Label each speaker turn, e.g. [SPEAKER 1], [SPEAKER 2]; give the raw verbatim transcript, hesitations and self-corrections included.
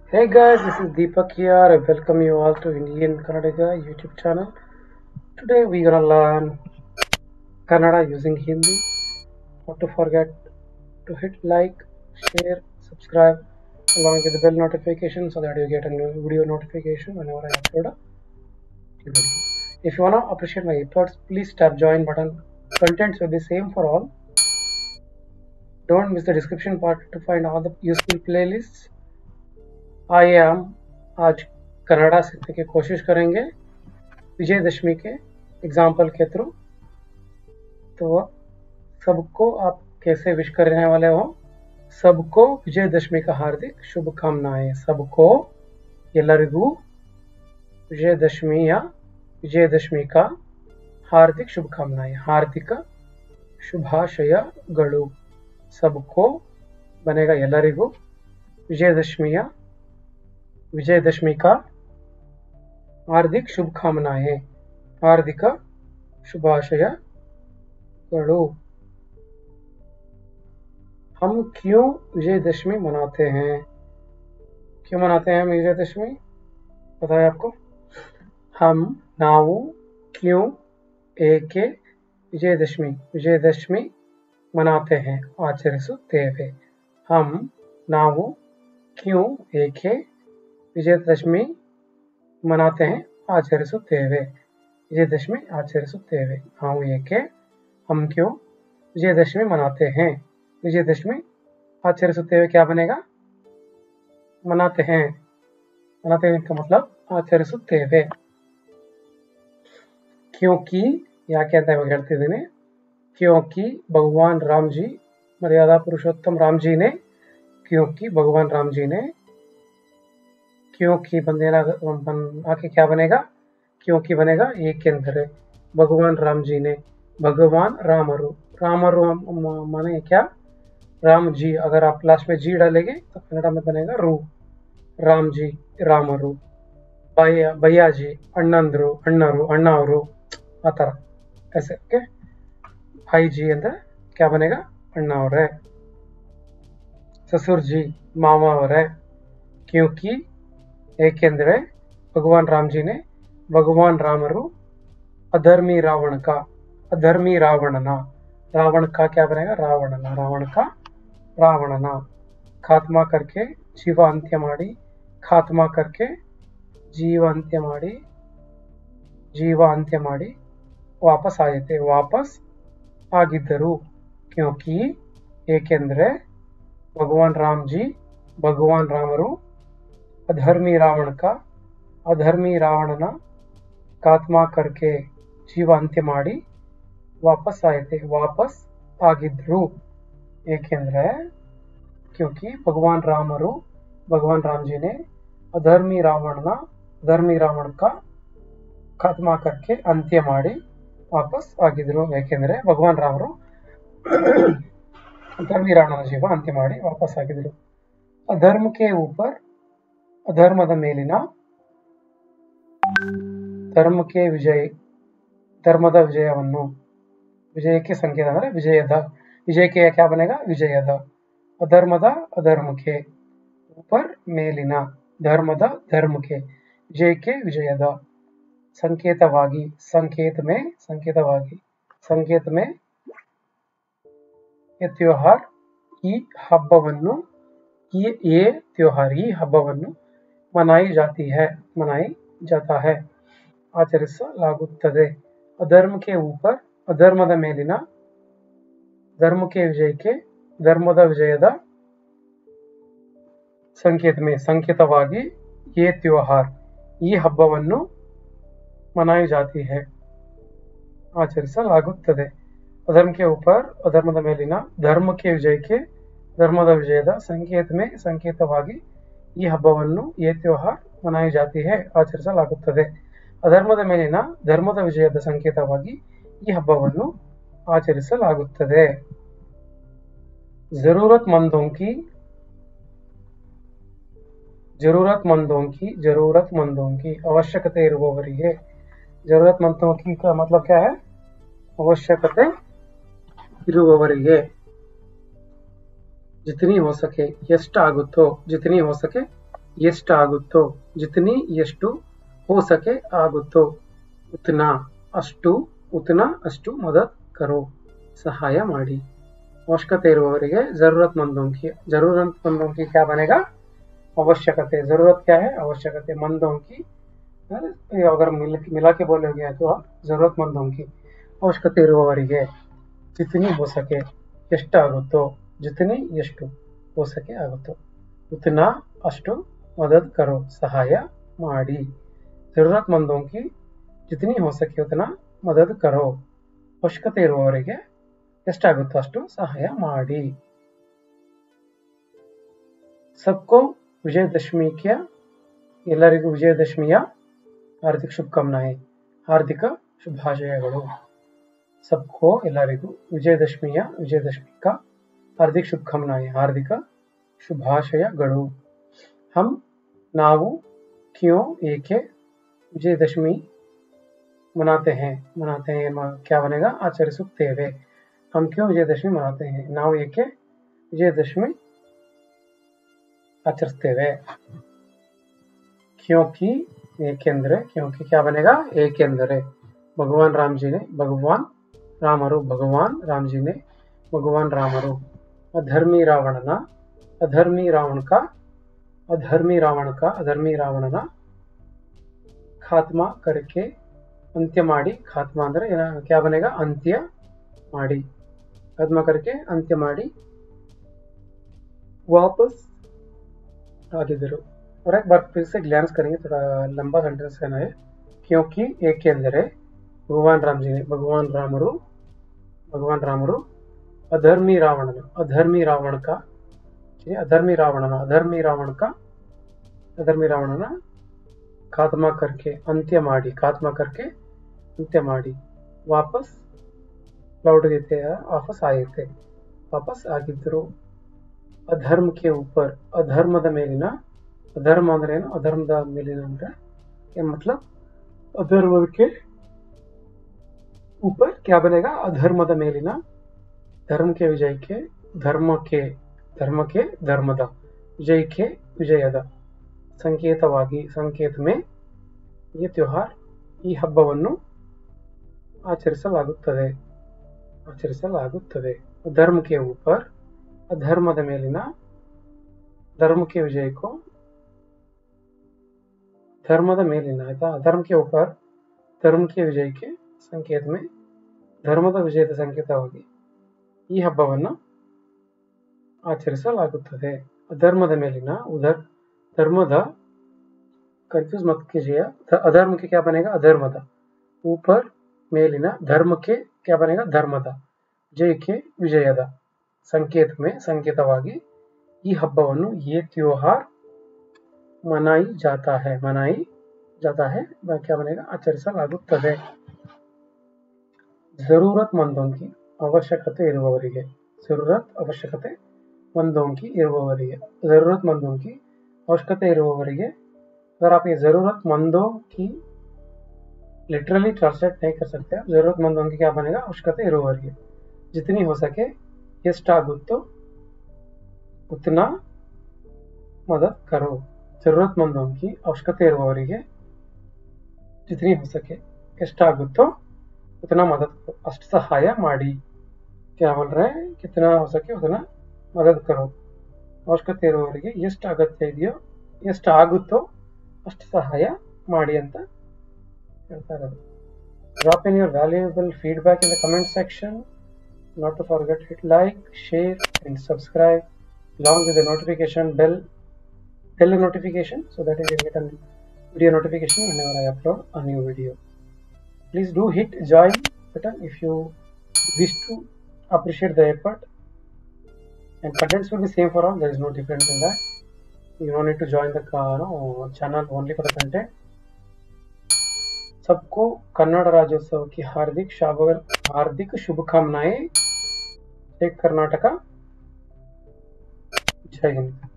[SPEAKER 1] Hey guys, this is Deepak here. I welcome you all to Indian Kannadiga YouTube channel. Today we're gonna learn Kannada using Hindi. Not to forget to hit like, share, subscribe along with the bell notification so that you get a new video notification whenever I upload a video. If you wanna appreciate my efforts, please tap join button. Contents will be same for all. Don't miss the description part to find all the useful playlists. आइए हम आज कन्नड़ा सीखने की कोशिश करेंगे विजयदशमी के example के through. तो सबको आप कैसे विश करने वाले हो? सबको विजयदशमी का हार्दिक शुभकामनाएं। सबको ಎಲ್ಲರಿಗೂ ವಿಜಯದಶಮಿ या ವಿಜಯದಶಮಿ का हार्दिक शुभकामनाएं। हार्दिक ಶುಭಾಶಯಗಳು। सबको बनेगा ಎಲ್ಲರಿಗೂ विजयदशमी या विजयदशमी का हार्दिक शुभकामनाएं। हार्दिक शुभाशयಗಳು। हम क्यों विजयदशमी मनाते हैं? क्यों मनाते हैं हम विजयदशमी? पता है आपको? हम ನಾವು क्यों ಏಕೆ ವಿಜಯದಶಮಿ ವಿಜಯದಶಮಿ मनाते हैं ಆಚರಿಸುತ್ತೇವೆ। हम ನಾವು क्यों ಏಕೆ ವಿಜಯದಶಮಿ ಮನಾತೆ हैं ಆಚರಿಸುತ್ತೇವೆ। ವಿಜಯದಶಮಿ ಆಚರಿಸುತ್ತೇವೆ। ನಾವು ಏಕೆ हम क्यों विजयदशमी मनाते हैं विजयदशमी आचरिಸುತ್ತೇವೆ। क्या बनेगा? मनाते हैं। मनाते हैं का मतलब ಆಚರಿಸುತ್ತೇವೆ। क्योंकि ಯಾಕೆ ಅಂತ ಇವಾಗ ಹೇಳ್ತಿದ್ದೀನಿ। क्योंकि भगवान राम जी मर्यादा पुरुषोत्तम राम जी ने क्योंकि भगवान राम जी ने क्योंकि बंदेना बन आके क्या बनेगा? क्योंकि बनेगा ಏಕೆಂದರೆ। भगवान राम जी ने भगवान रामरु रामरु माने क्या? राम जी। अगर आप लास्ट में जी डालेंगे तो कन्नड़ा में बनेगा रू। राम जी रामरु। भैया भैया जी अಣ್ಣಂದ್ರು अಣ್ಣರು अಣ್ಣವರು आ ತರ ऐसे। ओके भाई जी अंदर क्या बनेगा? अण्णा ಅವರೇ। ससुर जी मामा ಅವರೇ। क्योंकि ಏಕೆಂದರೆ भगवान राम जी ने भगवान रामरु अधर्मी रावण का अधर्मी रावणನ रावण का क्या बनेगा? रावणನ रावण का रावणನ खात्मा करके जीव अंत्य ಮಾಡಿ खात्मा करके जीव अंत्य ಮಾಡಿ जीव अंत्य ಮಾಡಿ वापस आए थे वापस ಆಗಿದ್ದರು। क्योंकि ಏಕೆಂದರೆ भगवान राम जी भगवान रामರು अधर्मी रावण का अधर्मी रावणನ खात्मा करके जीव अंत्य ಮಾಡಿ वापस आए थे वापस ಆಗಿದ್ದರು। ಏಕೆಂದರೆ क्योंकि भगवान रामರು भगवान राम जी ने अधर्मी रावणನ अधर्मी रावण का खात्मा करके अंत्य ಮಾಡಿ वापस ಆಗಿದ್ರು। ಏಕೆಂದರೆ भगवान रामರು अधर्मी रावणನ ಜೀವ ಅಂತ್ಯ ಮಾಡಿ ವಾಪಸ್ ಆಗಿದ್ರು। अधर्म के ऊपर अधर्मದ ಮೇಲಿನ ಧರ್ಮಕ್ಕೆ ವಿಜಯ ಧರ್ಮದ ವಿಜಯವನ್ನು ವಿಜಯಕ್ಕೆ ಸಂಕೇತ ಅಂದರೆ ವಿಜಯದ ವಿಜಯಕ್ಕೆ क्या बनेगा? ವಿಜಯದ। अधर्मದ अधर्मಕ್ಕೆ ऊपर ಮೇಲಿನ ಧರ್ಮದ ಧರ್ಮಕ್ಕೆ ವಿಜಯಕ್ಕೆ ವಿಜಯದ ಸಂಕೇತವಾಗಿ संकेत में ಸಂಕೇತವಾಗಿ संकेत में ये त्योहार ಈ ಹಬ್ಬವನ್ನು ये ये त्योहार ಈ ಹಬ್ಬವನ್ನು मनाई जाती है मनाई जाता है ಆಚರಿಸಲಾಗುತ್ತದೆ। अधर्म के ऊपर अधर्मದ ಮೇಲಿನ ಧರ್ಮಕ್ಕೆ ವಿಜಯಕ್ಕೆ ಧರ್ಮದ ವಿಜಯದ संकेत में ಸಂಕೇತವಾಗಿ ये त्योहार ಈ ಹಬ್ಬವನ್ನು मनाई जाती है ಆಚರಿಸಲಾಗುತ್ತದೆ। अधर्म के ऊपर अधर्मದ ಮೇಲಿನ ಧರ್ಮಕ್ಕೆ ವಿಜಯಕ್ಕೆ ಧರ್ಮದ ವಿಜಯದ संकेत में ಸಂಕೇತವಾಗಿ ಈ ಹಬ್ಬವನ್ನು ये त्योहार मनाई जाती है ಆಚರಿಸಲಾಗುತ್ತದೆ। अधर्मದ ಮೇಲಿನ ಧರ್ಮದ ವಿಜಯದ ಸಂಕೇತವಾಗಿ ಈ ಹಬ್ಬವನ್ನು ಆಚರಿಸಲಾಗುತ್ತದೆ। जरूरतमंदों की जरूरतमंदों की जरूरतमंदों की ಅವಶ್ಯಕತೆ ಇರುವವರಿಗೆ जरूरतमंदों की का मतलब क्या है? ಅವಶ್ಯಕತೆ ಇರುವವರಿಗೆ जितनी हो सके ಎಷ್ಟಾಗುತ್ತೋ जितनी हो सके ಎಷ್ಟಾಗುತ್ತೋ, ಜಿತನಿ ಎಷ್ಟು, हो सके ಆಗುತ್ತೋ, उतना ಅಷ್ಟು, उतना ಅಷ್ಟು, मदद करो सहाय ಮಾಡಿ. ಅವಶ್ಯಕತೆ इरुववरिगे जरूरतमंदों की, जरूरतमंदों की क्या बनेगा? आवश्यकते. जरूरत क्या है? आवश्यकते. मंदों की अगर मिल, मिला के बोलोगे तो जरूरतमंदों की. ಅವಶ್ಯಕತೆ ಇರುವವರಿಗೆ जितनी हो सके ಎಷ್ಟಾಗುತ್ತೋ, जितनी ಎಷ್ಟು हो सके ಆಗುತ್ತೋ, उतना ಅಷ್ಟು, मदद करो सहाय ಮಾಡಿ. जरूरतमंदों की जितनी हो सके उतना मदद करो. ಅವಶ್ಯಕತೆ ಇರುವವರಿಗೆ ಎಷ್ಟಾಗುತ್ತೋ ಅಷ್ಟು ಸಹಾಯ ಮಾಡಿ. सबको ವಿಜಯದಶಮಿ ಕೆ, ಎಲ್ಲರಿಗೂ ವಿಜಯದಶಮಿಯ ಹಾರ್ದಿಕ ಶುಭಕಾಮನಾಯೆ, ಹಾರ್ದಿಕ ಶುಭಾಶಯಗಳು. सबको ಎಲ್ಲರಿಗೂ ವಿಜಯದಶಮಿಯ, ವಿಜಯದಶಮಿ का हार्दिक शुभकामनाएं, हार्दिक ಶುಭಾಶಯಗಳು. हम ನಾವು क्यों ಏಕೆ ವಿಜಯದಶಮಿ मनाते हैं, मनाते हैं क्या बनेगा? ಆಚರಿಸುತ್ತೇವೆ. हम क्यों विजयदशमी मनाते हैं, ನಾವು ಏಕೆ ವಿಜಯದಶಮಿ ಆಚರಿಸ್ತೇವೆ. क्योंकि ಏಕೆಂದರೆ, क्योंकि क्या बनेगा? ಏಕೆಂದರೆ भगवान राम जी ने, भगवान ರಾಮರು, ಭಗವಾನ್ ರಾಮ್ ಜಿ ನೆ, ಭಗವಾನ್ ರಾಮರು ಅಧರ್ಮಿ ರಾವಣನ, ಅಧರ್ಮಿ ರಾವಣ का, ಅಧರ್ಮಿ ರಾವಣ का, ಅಧರ್ಮಿ ರಾವಣನ ಖಾತ್ಮಾ करके ಅಂತ್ಯ ಮಾಡಿ. ಖಾತ್ಮಾ ಅಂದ್ರೆ क्या बनेगा? ಅಂತ್ಯ ಮಾಡಿ. ಖಾತ್ಮಾ करके ಅಂತ್ಯ ಮಾಡಿ वापस ಆಗಿದ್ದರು. और एक बार फिर से ग्लैंस करेंगे, थोड़ा लंबा सेंटेंस कहना है. क्योंकि ಏಕೆಂದರೆ भगवान राम जी ने, भगवान रामರು, भगवान रामರು अधर्मी रावणನ, अधर्मी रावण का, अधर्मी रावणನ, अधर्मी रावण का, अधर्मी रावणನ ಖಾತ್ಮಾ करके ಅಂತ್ಯ ಮಾಡಿ, ಖಾತ್ಮಾ करके ಅಂತ್ಯ ಮಾಡಿ. ವಾಪಸ್ लौट गए थे, वापस आए थे, वापस ಆಗಿದ್ದರು. अधर्म के ऊपर, अधर्मದ ಮೇಲಿನ, अधर्म ಅಂದ್ರೆ ಏನು? अधर्मದ ಮೇಲಿನ ಅಂದ್ರೆ ಏನು मतलब? अधर्मಕ್ಕೆ ऊपर क्या बनेगा? अधर्मದ ಮೇಲಿನ, धर्म के विजय के, धर्म के, धर्म के ಧರ್ಮದ, विजय के ವಿಜಯದ ಸಂಕೇತವಾಗಿ, ಸಂಕೇತ में ये त्योहार, ಈ ಹಬ್ಬವನ್ನು ಆಚರಿಸಲಾಗುತ್ತದೆ, ಆಚರಿಸಲಾಗುತ್ತದೆ. धर्म के ऊपर, अधर्मದ ಮೇಲಿನ, धर्म के विजय को, धर्मದ ಮೇಲಿನ, ಆಯ್ತಾ? धर्म के ऊपर, धर्म के विजय के ಸಂಕೇತ में, ಧರ್ಮದ ವಿಜಯದ ಸಂಕೇತವಾಗಿ ಈ ಹಬ್ಬವನ್ನು ಆಚರಿಸಲಾಗುತ್ತದೆ. ಅಧರ್ಮದ ಮೇಲಿನ, ಉದರ್ ಧರ್ಮದ, कंफ्यूज मत कीजिए. अधर्म के क्या बनेगा? अधर्मದ. ऊपर ಮೇಲಿನ, धर्म के क्या बनेगा? ಧರ್ಮದ. जय के ವಿಜಯದ ಸಂಕೇತ में, ಸಂಕೇತವಾಗಿ ಈ ಹಬ್ಬವನ್ನು ये त्योहार मनाई जाता है, मनाई जाता है क्या बनेगा? ಆಚರಿಸಲಾಗುತ್ತದೆ. जरूरतमंदों की ಅವಶ್ಯಕತೆ ಇರುವವರಿಗೆ, जरूरत ಅವಶ್ಯಕತೆ, मंदों की ಇರುವವರಿಗೆ, जरूरतमंदों की ಅವಶ್ಯಕತೆ ಇರುವವರಿಗೆ. अगर आप ये जरूरतमंदों की लिटरली ट्रांसलेट नहीं कर सकते, जरूरतमंदों की क्या बनेगा? ಅವಶ್ಯಕತೆ ಇರುವವರಿಗೆ. जितनी हो सके ಎಷ್ಟಾಗುತ್ತೋ उतना मदद करो. जरूरतमंदों की ಅವಶ್ಯಕತೆ ಇರುವವರಿಗೆ जितनी हो सके ಎಷ್ಟಾಗುತ್ತೋ उतना मदद करो, ಅಷ್ಟು ಸಹಾಯ ಮಾಡಿ. क्या बोल रहे हैं? कितना हो सके उतना मदद करो. ಅವಶ್ಯಕತೆ ಇರುವವರಿಗೆ ಎಷ್ಟು ಅಗತ್ಯ ಇದೆಯೋ, ಎಷ್ಟು ಆಗುತ್ತೋ ಅಷ್ಟು ಸಹಾಯ ಮಾಡಿ ಅಂತ ಹೇಳ್ತಾ ಇರೋದು. Drop in your valuable feedback in the comment section. Not to forget hit like, share and subscribe along with the notification bell, bell notification, so that you can get a video notification whenever I upload a new video. Please do hit join button if you wish to appreciate the effort, and contents will be same for all. There is no difference in that. You don't need to join the uh, no, channel only for the content. सबको कन्नड़ राज्योत्सव की हार्दिक हार्दिक शुभकामनाएं. एक कर्नाटका. जय हिंद.